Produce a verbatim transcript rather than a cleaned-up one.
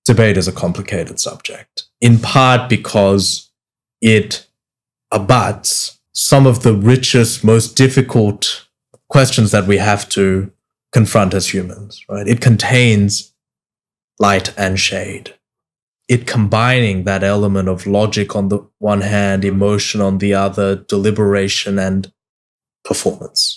debate is a complicated subject, in part because it abuts some of the richest, most difficult questions that we have to confront as humans, right? It contains light and shade. It combining that element of logic on the one hand, emotion on the other, deliberation and performance.